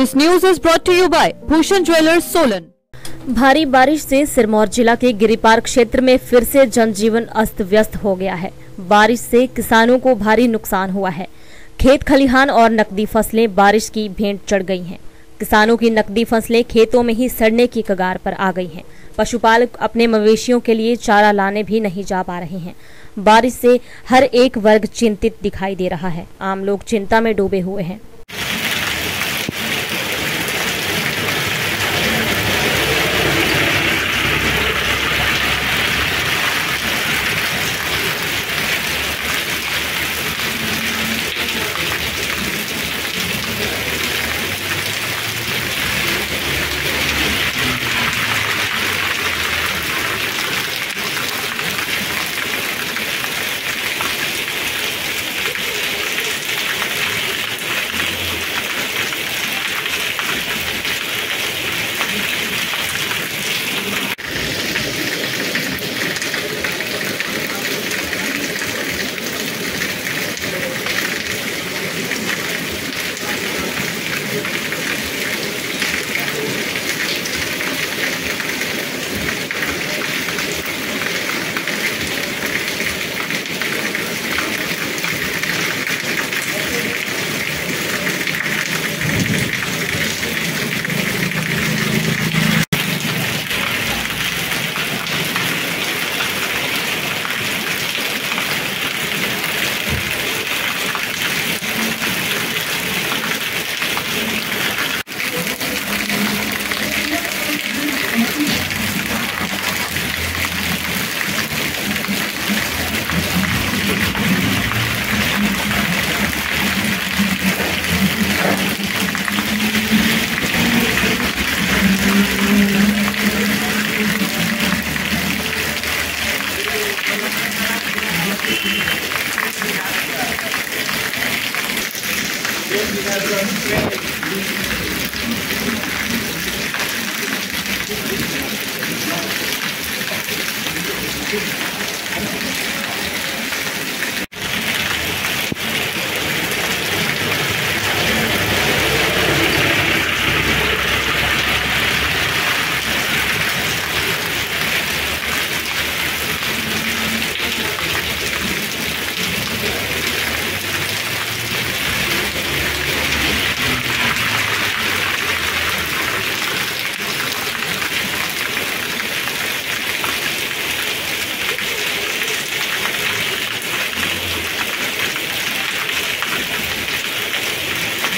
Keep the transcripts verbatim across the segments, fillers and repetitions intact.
This news is brought to you by Bhushan Jewellers, Solan। भारी बारिश से सिरमौर जिला के गिरिपार क्षेत्र में फिर से जनजीवन अस्त व्यस्त हो गया है। बारिश से किसानों को भारी नुकसान हुआ है। खेत खलिहान और नकदी फसलें बारिश की भेंट चढ़ गई हैं। किसानों की नकदी फसलें खेतों में ही सड़ने की कगार पर आ गई हैं। पशुपालक अपने मवेशियों के लिए चारा लाने भी नहीं जा पा रहे हैं। बारिश से हर एक वर्ग चिंतित दिखाई दे रहा है। आम लोग चिंता में डूबे हुए हैं।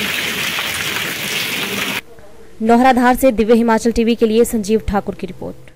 नौहराधार से दिव्य हिमाचल टीवी के लिए संजीव ठाकुर की रिपोर्ट।